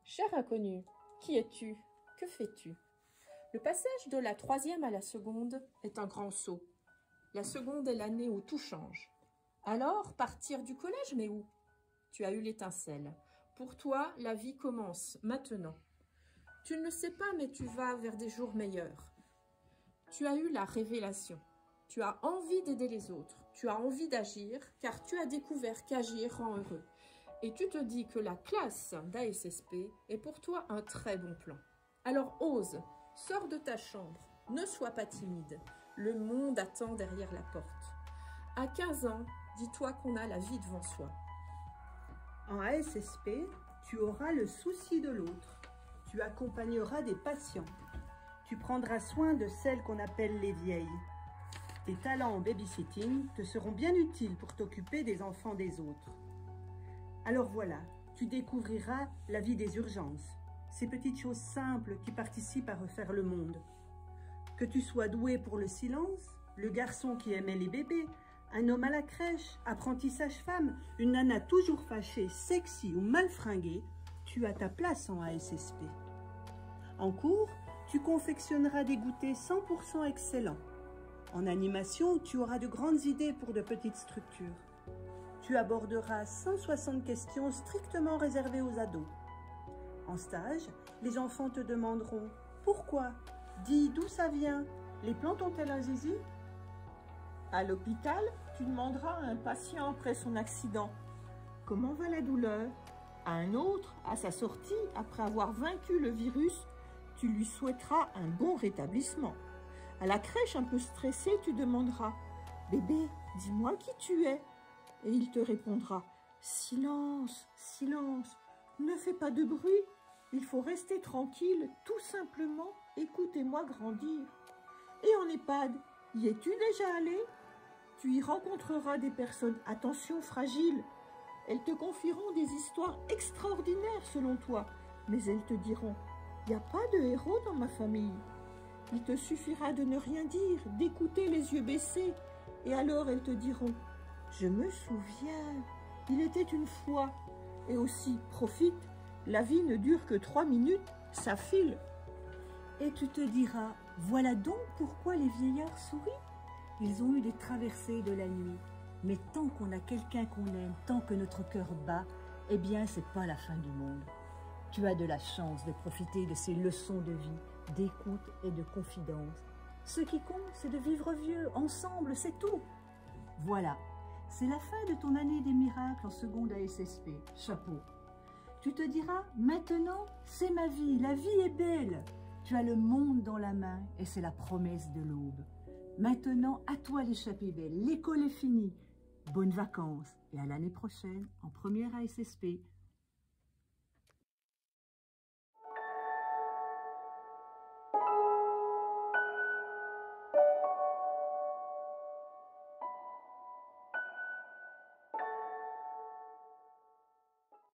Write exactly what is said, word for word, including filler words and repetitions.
Cher inconnu, qui es-tu? Que fais-tu? Le passage de la troisième à la seconde est un grand saut. La seconde est l'année où tout change. Alors, partir du collège, mais où? Tu as eu l'étincelle. Pour toi, la vie commence maintenant. Tu ne le sais pas, mais tu vas vers des jours meilleurs. Tu as eu la révélation. Tu as envie d'aider les autres. Tu as envie d'agir, car tu as découvert qu'agir rend heureux. Et tu te dis que la classe d'A S S P est pour toi un très bon plan. Alors ose, sors de ta chambre, ne sois pas timide. Le monde attend derrière la porte. À quinze ans, dis-toi qu'on a la vie devant soi. En A S S P, tu auras le souci de l'autre. Tu accompagneras des patients. Tu prendras soin de celles qu'on appelle les vieilles. Tes talents en babysitting te seront bien utiles pour t'occuper des enfants des autres. Alors voilà, tu découvriras la vie des urgences, ces petites choses simples qui participent à refaire le monde. Que tu sois doué pour le silence, le garçon qui aimait les bébés, un homme à la crèche, apprenti sage-femme, une nana toujours fâchée, sexy ou mal fringuée, tu as ta place en A S S P. En cours, tu confectionneras des goûters cent pour cent excellents. En animation, tu auras de grandes idées pour de petites structures. Tu aborderas cent soixante questions strictement réservées aux ados. En stage, les enfants te demanderont « Pourquoi ? Dis d'où ça vient ? Les plantes ont-elles un zizi ?» À l'hôpital, tu demanderas à un patient après son accident « Comment va la douleur ?» À un autre, à sa sortie, après avoir vaincu le virus, tu lui souhaiteras un bon rétablissement. À la crèche, un peu stressé, tu demanderas « Bébé, dis-moi qui tu es ?» Et il te répondra « Silence, silence, ne fais pas de bruit, il faut rester tranquille, tout simplement, écoutez-moi grandir. » Et en EHPAD, y es-tu déjà allé? Tu y rencontreras des personnes, attention, fragiles. Elles te confieront des histoires extraordinaires selon toi, mais elles te diront « Il n'y a pas de héros dans ma famille. » Il te suffira de ne rien dire, d'écouter les yeux baissés, et alors elles te diront « Je me souviens, il était une fois. » Et aussi, profite, la vie ne dure que trois minutes, ça file. Et tu te diras, voilà donc pourquoi les vieillards sourient. Ils ont eu des traversées de la nuit. Mais tant qu'on a quelqu'un qu'on aime, tant que notre cœur bat, eh bien, c'est pas la fin du monde. Tu as de la chance de profiter de ces leçons de vie, d'écoute et de confidence. Ce qui compte, c'est de vivre vieux, ensemble, c'est tout. Voilà. C'est la fin de ton année des miracles en seconde A S S P. Chapeau. Tu te diras, maintenant, c'est ma vie, la vie est belle. Tu as le monde dans la main et c'est la promesse de l'aube. Maintenant, à toi l'échappée belle, l'école est finie. Bonnes vacances et à l'année prochaine en première A S S P.